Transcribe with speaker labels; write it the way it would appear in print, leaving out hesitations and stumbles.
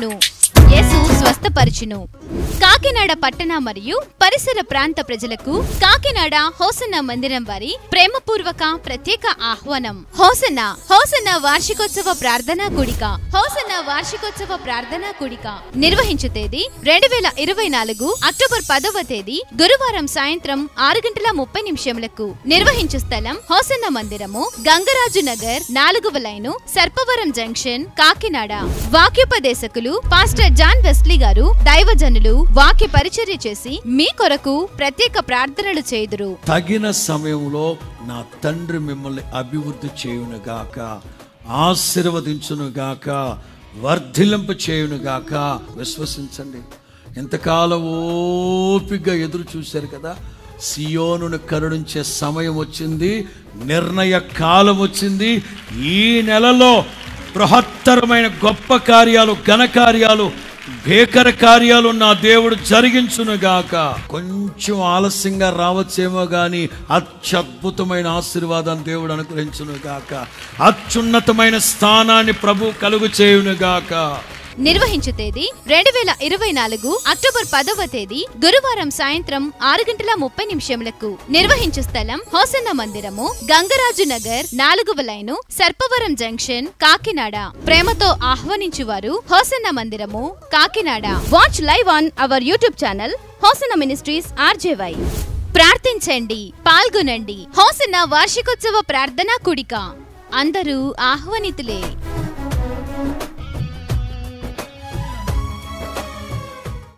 Speaker 1: నిన్ను యేసు స్వస్థపరిచును. కాకినాడ పట్టణ మరియు పరిసర ప్రాంత ప్రజలకు కాకినాడ హోసన్న మందిరం వారి ప్రేమపూర్వక ప్రత్యేక ఆహ్వానం. హోసన్న హోసన్న వార్షికోత్సవ ప్రార్థనా కూడిక. హోసన్న వార్షికోత్సవ ప్రార్థనా కూడిక నిర్వహించు తేదీ 2024 అక్టోబర్ 10వ తేదీ గురువారం సాయంత్రం 6:30 నిర్వహించు స్థలం హోసన్న మందిరము, గంగరాజు నగర్, 4వ లైను, సర్పవరం జంక్షన్, కాకినాడ. వాక్యోపదేశకులు పాస్టర్ జాన్ వెస్లీ గారు. దైవజనులు వాక్య పరిచర్య చేసి మీ కొరకు ప్రత్యేక ప్రార్థనలు చేయుదురు.
Speaker 2: తగిన సమయంలో నా తండ్రి మిమ్మల్ని అభివృద్ధి చేయునుగాక, ఆశీర్వదించునుగాక, వర్ధిలింప చేయునుగాక. విశ్వసించండి. ఎంతకాలం ఓపికగా ఎదురు చూశారు కదా. సియోనును కరుణించే సమయం వచ్చింది, నిర్ణయ కాలం వచ్చింది. ఈ నెలలో బృహత్తరమైన గొప్ప కార్యాలు, ఘనకార్యాలు, భీకర కార్యాలు నా దేవుడు జరిగించునుగాక. కొంచెం ఆలస్యంగా రావచ్చేమో గాని అత్యద్భుతమైన ఆశీర్వాదాన్ని దేవుడు అనుగ్రహించునుగాక. అత్యున్నతమైన స్థానాన్ని ప్రభు కలుగు చేయునుగాక.
Speaker 1: నిర్వహించు తేదీ 2024 అక్టోబర్ 10వ తేదీ గురువారం సాయంత్రం 6:30 నిర్వహించు స్థలం హోసన్న మందిరము, గంగరాజు నగర్, 4వ లైను, సర్పవరం జంక్షన్, కాకినాడ. ప్రేమతో ఆహ్వానించువారు హోసన్న మందిరము, Kakinada. Watch live on our YouTube channel Hosanna ministries RJY. ప్రార్థించండి, పాల్గొనండి. హోసన్న వార్షికోత్సవ ప్రార్థనా కూడిక. అందరూ ఆహ్వానితులే.